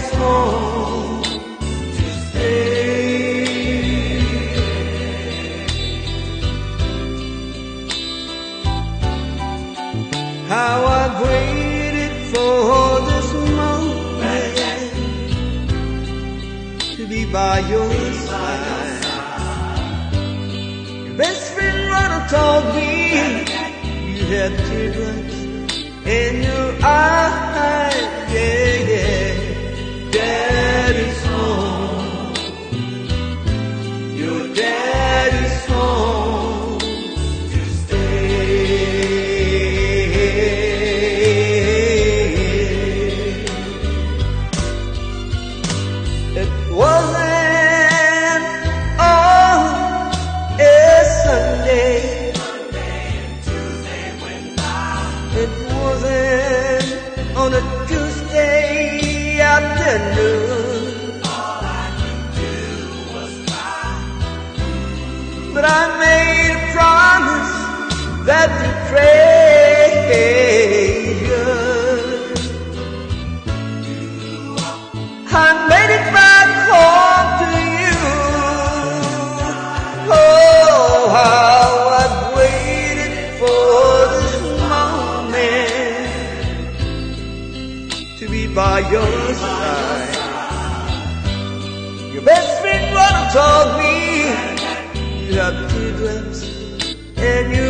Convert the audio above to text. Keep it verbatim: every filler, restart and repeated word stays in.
daddy's home to stay. How I've waited for this moment to be by your side. Your best friend Ronald told me you had teardrops in your eyes. Yeah, yeah. Daddy's home. Your daddy's home to stay. It wasn't on a Sunday. It wasn't on a Tuesday afternoon. All I could do was cry. But I made a promise that to treasure. I made it back home to you. Oh, how I've waited for this moment to be by your side. Your best friend Ronald told me you have teardrops and you